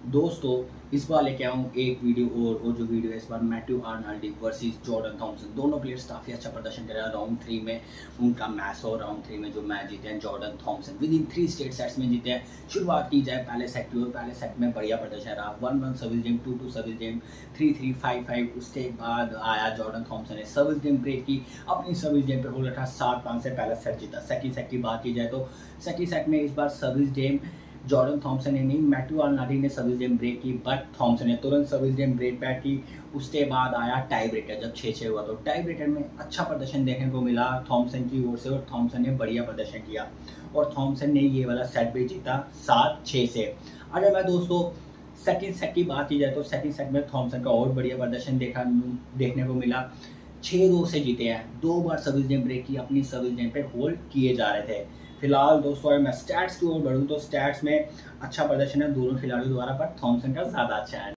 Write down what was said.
दोस्तों इस बार लेके आया हूँ एक वीडियो और जो वीडियो है इस बार Matthew Arnold versus Jordan Thompson. दोनों प्लेयर्स काफ़ी अच्छा प्रदर्शन कर रहे हैं। राउंड 3 में उनका मैच और राउंड 3 में जो मैच जीते हैं Jordan Thompson within 3 straight sets में जीते हैं। शुरुआत की जाए पहले सेट की और पहले सेट में बढ़िया प्रदर्शन रहा। 1-1 सर्विस गेम, 2-2 सर्विस गेम, 3-3, 5-5। उसके बाद आया जॉर्डन थॉमसन ने सर्विस गेम ब्रेक की, अपनी सर्विस गेम पे होल्ड रखा, 7-5 से पहला सेट जीता। सेकंड सेट की बात की जाए तो सेकंड सेट में इस बार सर्विस गेम जॉर्डन थॉमसन ने नहीं, मैथ्यू आर्नल्ड ने सर्विस गेम ब्रेक की, बट थॉमसन ने तुरंत सर्विस गेम ब्रेक बैक की। उसके बाद आया टाई ब्रेकर। जब 6-6 हुआ तो टाई ब्रेकर में अच्छा प्रदर्शन देखने को मिला थॉमसन की ओर से और थॉमसन ने बढ़िया प्रदर्शन किया और थॉमसन ने ये वाला सेट भी जीता 7-6 से। अगर मैं दोस्तों सेकंड सेट की बात की जाए तो सेकंड सेट में थॉमसन का और बढ़िया प्रदर्शन देखने को मिला। 6-2 से जीते हैं। 2 बार सर्विस गेम ब्रेक की, अपनी सर्विस गेम पे होल्ड किए जा रहे थे। फिलहाल दोस्तों अगर मैं स्टैट्स की ओर बढ़ूँ तो स्टैट्स में अच्छा प्रदर्शन है दोनों खिलाड़ियों द्वारा, पर थॉमसन का ज़्यादा अच्छा है।